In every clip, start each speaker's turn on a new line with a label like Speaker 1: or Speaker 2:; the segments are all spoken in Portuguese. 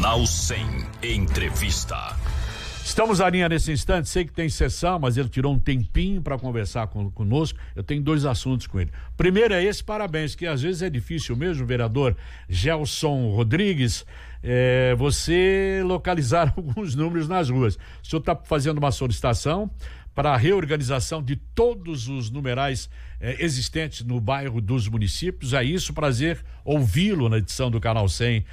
Speaker 1: Canal 100 Entrevista.
Speaker 2: Estamos à linha nesse instante, sei que tem sessão, mas ele tirou um tempinho para conversar conosco. Eu tenho dois assuntos com ele. Primeiro é esse, parabéns, que às vezes é difícil mesmo, vereador Gelson Rodrigues, você localizar alguns números nas ruas. O senhor está fazendo uma solicitação para a reorganização de todos os numerais existentes no bairro dos municípios. É isso, prazer ouvi-lo na edição do Canal 100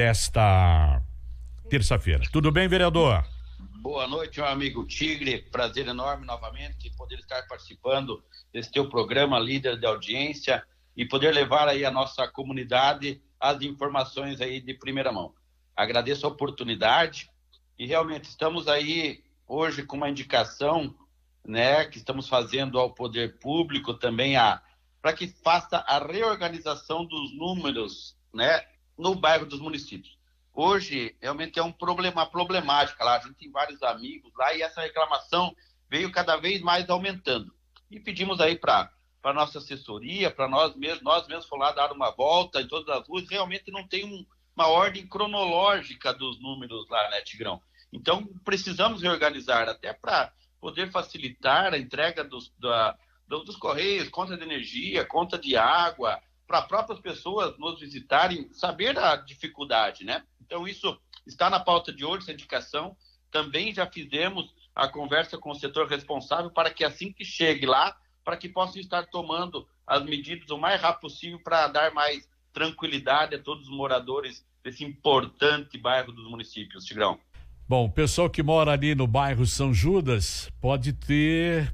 Speaker 2: desta terça-feira. Tudo bem, vereador?
Speaker 3: Boa noite, meu amigo Tigre, prazer enorme novamente poder estar participando desse teu programa, líder de audiência, e poder levar aí a nossa comunidade as informações aí de primeira mão. Agradeço a oportunidade e realmente estamos aí hoje com uma indicação, né, que estamos fazendo ao poder público também para que faça a reorganização dos números, né, no bairro dos municípios. Hoje, realmente é uma problemática lá, a gente tem vários amigos lá e essa reclamação veio cada vez mais aumentando. E pedimos aí para a nossa assessoria, para nós mesmos fomos lá dar uma volta em todas as ruas, realmente não tem uma ordem cronológica dos números lá, né, Tigrão? Então, precisamos reorganizar até para poder facilitar a entrega dos correios, conta de energia, conta de água, para próprias pessoas nos visitarem, saber a dificuldade, né? Então, isso está na pauta de hoje, essa indicação. Também já fizemos a conversa com o setor responsável para que assim que chegue lá, para que possam estar tomando as medidas o mais rápido possível para dar mais tranquilidade a todos os moradores desse importante bairro dos municípios, Tigrão.
Speaker 2: Bom, o pessoal que mora ali no bairro São Judas pode ter,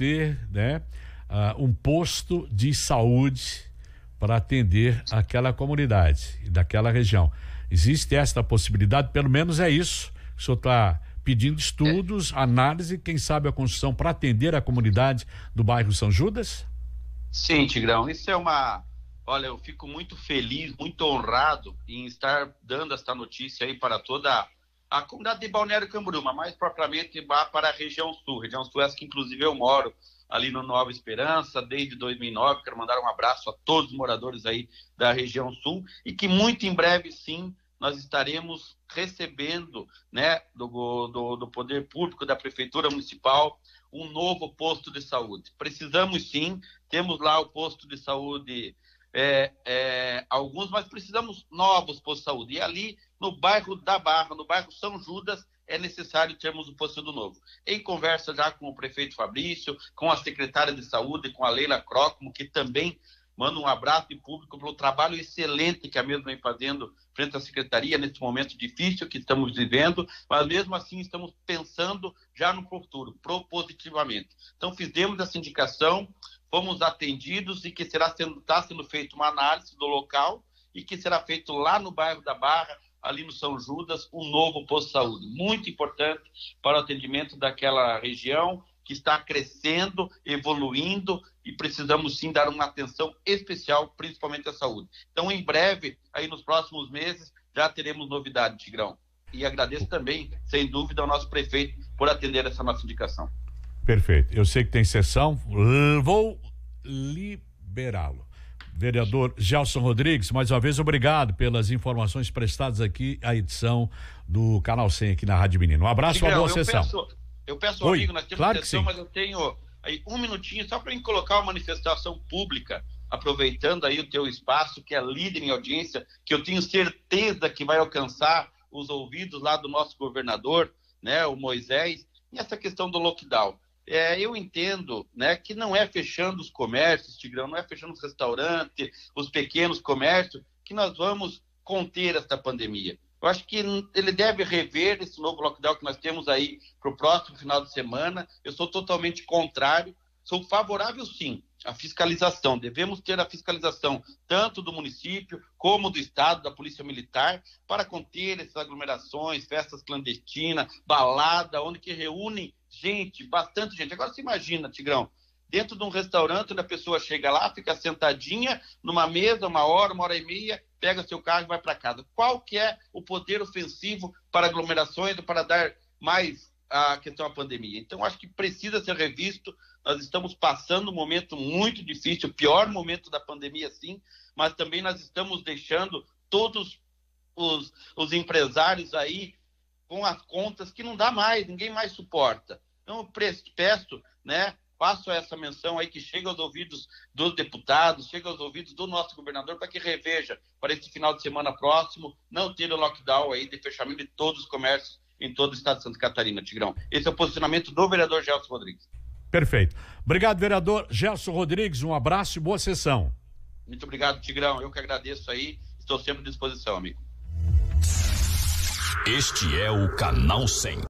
Speaker 2: né, um posto de saúde para atender aquela comunidade e daquela região. Existe esta possibilidade, pelo menos é isso. O senhor está pedindo estudos, análise, quem sabe a construção para atender a comunidade do bairro São Judas?
Speaker 3: Sim, Tigrão, isso é olha, eu fico muito feliz, muito honrado em estar dando esta notícia aí para toda a comunidade de Balneário Camboriú, mas mais propriamente para a região sul, essa que inclusive eu moro ali no Nova Esperança, desde 2009, quero mandar um abraço a todos os moradores aí da região sul, e que muito em breve, sim, nós estaremos recebendo, né, do poder público, da Prefeitura Municipal, um novo posto de saúde. Precisamos sim, temos lá o posto de saúde, alguns, mas precisamos novos postos de saúde, e ali no bairro da Barra, no bairro São Judas, é necessário termos um posto novo. Em conversa já com o prefeito Fabrício, com a secretária de saúde, com a Leila Crockmo, que também manda um abraço em público pelo trabalho excelente que a mesma vem fazendo frente à secretaria nesse momento difícil que estamos vivendo, mas mesmo assim estamos pensando já no futuro, propositivamente. Então fizemos essa indicação, fomos atendidos e que está sendo feita uma análise do local e que será feito lá no bairro da Barra, ali no São Judas, um novo posto de saúde, muito importante para o atendimento daquela região que está crescendo, evoluindo e precisamos sim dar uma atenção especial, principalmente à saúde. Então, em breve, aí nos próximos meses, já teremos novidade, Tigrão. E agradeço também, sem dúvida, ao nosso prefeito por atender essa nossa indicação.
Speaker 2: Perfeito. Eu sei que tem sessão, vou liberá-lo. Vereador Gelson Rodrigues, mais uma vez, obrigado pelas informações prestadas aqui à edição do Canal 100 aqui na Rádio Menino. Um abraço, uma boa sessão.
Speaker 3: Eu peço ao amigo, nós temos
Speaker 2: claro
Speaker 3: sessão, mas eu tenho aí um minutinho só para colocar uma manifestação pública, aproveitando aí o teu espaço, que é líder em audiência, que eu tenho certeza que vai alcançar os ouvidos lá do nosso governador, né, o Moisés, nessa questão do lockdown. Eu entendo, né, que não é fechando os comércios, Tigrão, não é fechando os restaurantes, os pequenos comércios, que nós vamos conter esta pandemia. Eu acho que ele deve rever esse novo lockdown que nós temos aí para o próximo final de semana. Eu sou totalmente contrário, sou favorável sim à fiscalização. Devemos ter a fiscalização tanto do município como do estado, da polícia militar, para conter essas aglomerações, festas clandestinas, balada, onde que reúnem gente, bastante gente. Agora você imagina, Tigrão, dentro de um restaurante onde a pessoa chega lá, fica sentadinha numa mesa, uma hora e meia, pega seu carro e vai para casa. Qual que é o poder ofensivo para aglomerações, para dar mais a questão da pandemia? Então, acho que precisa ser revisto. Nós estamos passando um momento muito difícil, o pior momento da pandemia, sim, mas também nós estamos deixando todos os empresários aí com as contas que não dá mais, ninguém mais suporta. Então, eu peço, né, faço essa menção aí que chega aos ouvidos dos deputados, chega aos ouvidos do nosso governador para que reveja para esse final de semana próximo, não ter o lockdown aí de fechamento de todos os comércios em todo o estado de Santa Catarina, Tigrão. Esse é o posicionamento do vereador Gelson Rodrigues.
Speaker 2: Perfeito. Obrigado, vereador Gelson Rodrigues, um abraço e boa sessão.
Speaker 3: Muito obrigado, Tigrão. Eu que agradeço aí, estou sempre à disposição, amigo.
Speaker 1: Este é o Canal 100.